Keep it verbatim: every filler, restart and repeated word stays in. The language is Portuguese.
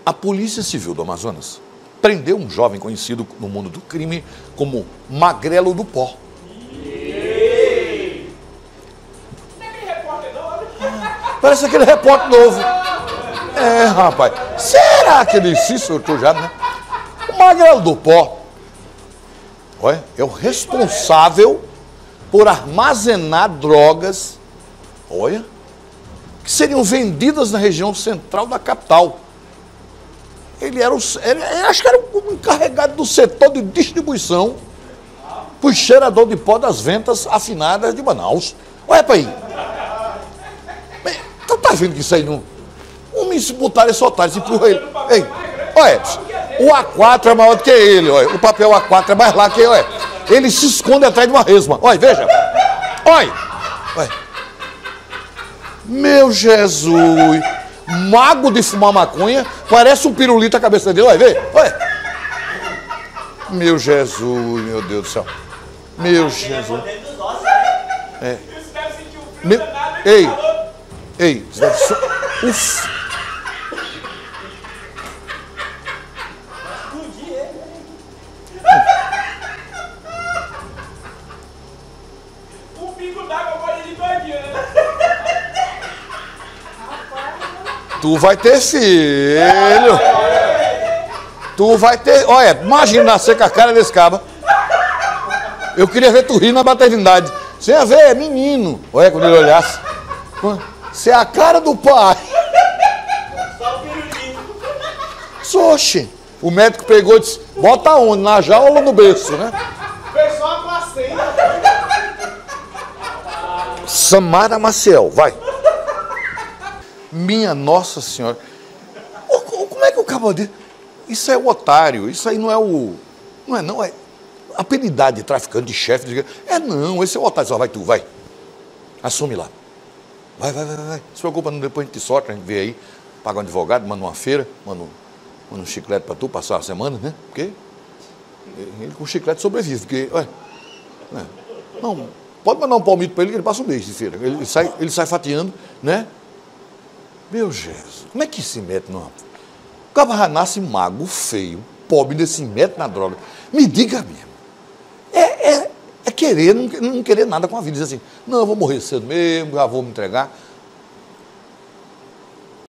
A Polícia Civil do Amazonas prendeu um jovem conhecido no mundo do crime como Magrelo do Pó. Parece aquele repórter novo. É, rapaz. Será que ele se sortou já, né? O Magrelo do Pó, olha, é o responsável por armazenar drogas, olha, que seriam vendidas na região central da capital. Ele era o, ele, acho que era o encarregado do setor de distribuição para o cheirador de pó das ventas afinadas de Manaus. Olha para aí. Tu tá vendo que isso aí não... Um se botar esse otário, se empurra ele. Ei, olha, o A quatro é maior do que ele, olha. O papel A quatro é mais lá que ele, olha. Ele se esconde atrás de uma resma. Olha, veja. Olha. Olha. Meu Jesus. Mago de fumar maconha, parece um pirulito a cabeça dele, olha, vê, olha. Meu Jesus, meu Deus do céu. Meu Jesus. É. Meu... Ei, ei, uf. Tu vai ter filho. Tu vai ter... Olha, imagina nascer com a cara desse caba. Eu queria ver tu rir na maternidade. Você ia ver, é menino. Olha, quando ele olhasse. Você é a cara do pai. Só o pirulinho. Oxe. O médico pegou e disse, bota onde? Na jaula ou no berço, né? Fez só a placenta. Samara Maciel, vai. Minha Nossa Senhora. Como é que o cabo diz? Isso é o otário, isso aí não é o... Não é, não é... Apelidade de traficante, de chefe, de... É não, esse é o otário. Só vai tu, vai. Assume lá. Vai, vai, vai, vai. Não se preocupa, não, depois a gente solta, a gente vê aí, paga um advogado, manda uma feira, manda um, manda um chiclete pra tu passar a semana, né? Porque ele com chiclete sobrevive, porque... Olha, né? Não, pode mandar um palmito pra ele que ele passa um mês de feira. Ele sai, ele sai fatiando, né? Meu Jesus, como é que se mete numa... O cara nasce mago, feio, pobre, ainda se mete na droga. Me diga mesmo. É, é, é querer, não, não querer nada com a vida. Dizer assim, não, eu vou morrer cedo mesmo, já vou me entregar.